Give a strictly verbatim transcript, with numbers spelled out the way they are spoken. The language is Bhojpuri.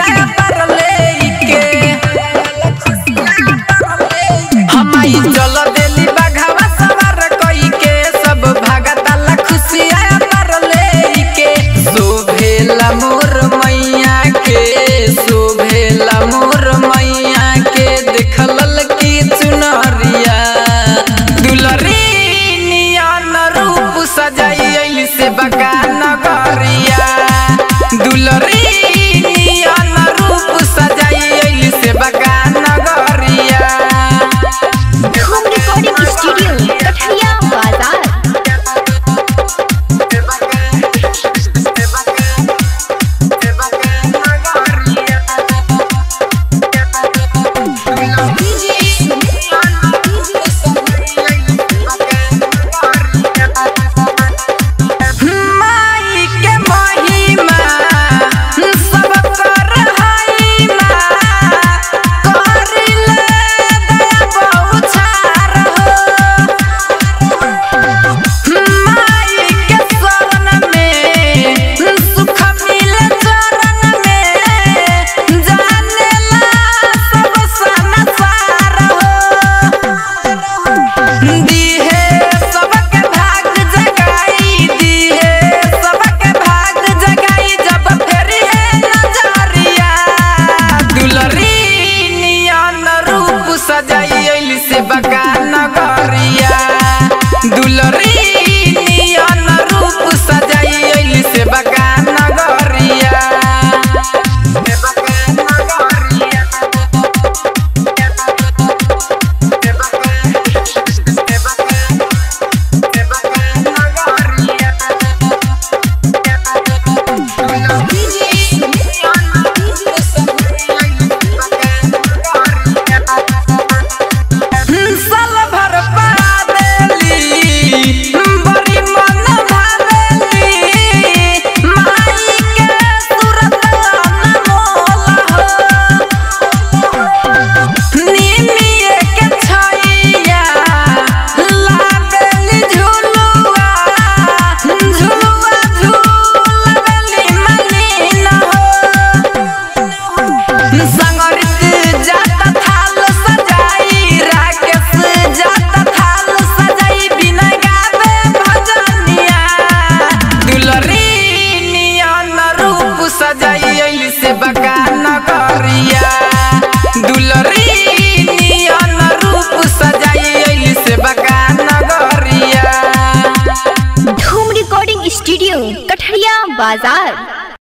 खुशियाँ परले के हमाई चल देली बाघवा सवार कोई के सब भागताला खुशियाँ परले के शोभेला मोर मैया के शोभेला मोर मैया के देखलल की चुनरिया दुलरी नियन रूप सजाई अइली से बका नगरिया दुलरी नियन रूप सजाई अइली से बका नगरिया। होम रिकॉर्डिंग स्टूडियो कठरिया बाजार। सजाई अइली से बका नगरिया दुलरी नियन रूप सजाई अइली से बका नगरिया। सजाई अइली से बका नगरिया दुलरी नियन रूप सजाई अइली से बका नगरिया। होम रिकॉर्डिंग स्टूडियो कठरिया बाजार।